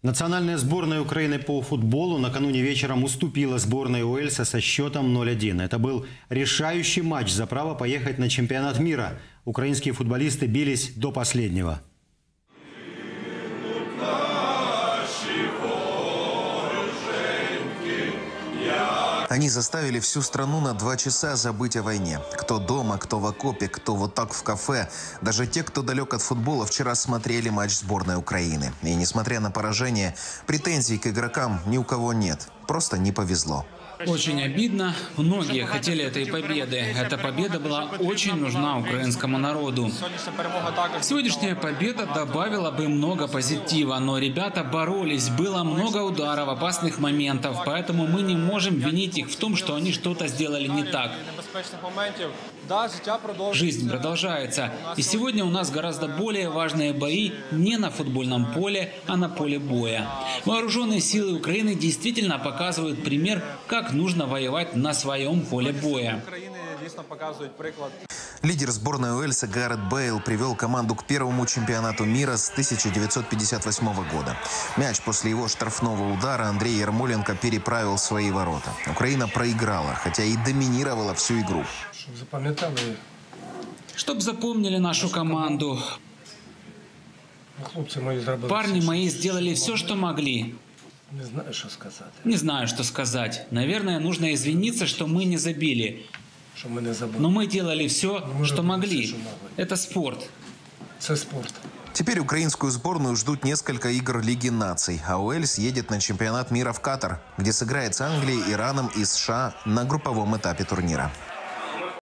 Национальная сборная Украины по футболу накануне вечером уступила сборной Уэльса со счетом 0-1. Это был решающий матч за право поехать на чемпионат мира. Украинские футболисты бились до последнего. Они заставили всю страну на 2 часа забыть о войне. Кто дома, кто в окопе, кто вот так в кафе. Даже те, кто далек от футбола, вчера смотрели матч сборной Украины. И несмотря на поражение, претензий к игрокам ни у кого нет. Просто не повезло. Очень обидно. Многие хотели этой победы. Эта победа была очень нужна украинскому народу. Сегодняшняя победа добавила бы много позитива, но ребята боролись. Было много ударов, опасных моментов, поэтому мы не можем винить их в том, что они что-то сделали не так. Жизнь продолжается. И сегодня у нас гораздо более важные бои не на футбольном поле, а на поле боя. Вооруженные силы Украины действительно показывают пример, как нужно воевать на своем поле боя. Лидер сборной Уэльса Гарет Бейл привел команду к первому чемпионату мира с 1958 года. Мяч после его штрафного удара Андрей Ярмоленко переправил в свои ворота. Украина проиграла, хотя и доминировала всю игру. Чтоб запомнили нашу команду. Парни мои сделали все, что могли. Не знаю, что сказать. Наверное, нужно извиниться, что мы не забили. Но мы делали все, что могли. Это спорт. Теперь украинскую сборную ждут несколько игр Лиги наций, а Уэльс едет на чемпионат мира в Катар, где сыграет с Англией, Ираном и США на групповом этапе турнира.